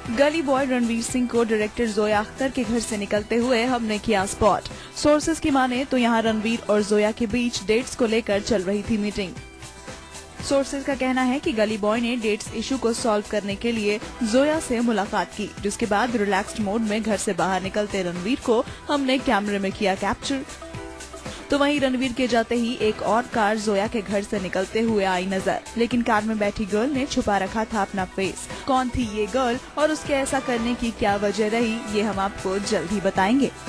गली बॉय रणवीर सिंह को डायरेक्टर जोया अख्तर के घर से निकलते हुए हमने किया स्पॉट। सोर्सेज की माने तो यहां रणवीर और जोया के बीच डेट्स को लेकर चल रही थी मीटिंग। सोर्सेज का कहना है कि गली बॉय ने डेट्स इशू को सॉल्व करने के लिए जोया से मुलाकात की, जिसके बाद रिलैक्स्ड मोड में घर से बाहर निकलते रणवीर को हमने कैमरे में किया कैप्चर। तो वहीं रणवीर के जाते ही एक और कार जोया के घर से निकलते हुए आई नजर, लेकिन कार में बैठी गर्ल ने छुपा रखा था अपना फेस। कौन थी ये गर्ल और उसके ऐसा करने की क्या वजह रही, ये हम आपको जल्द ही बताएंगे।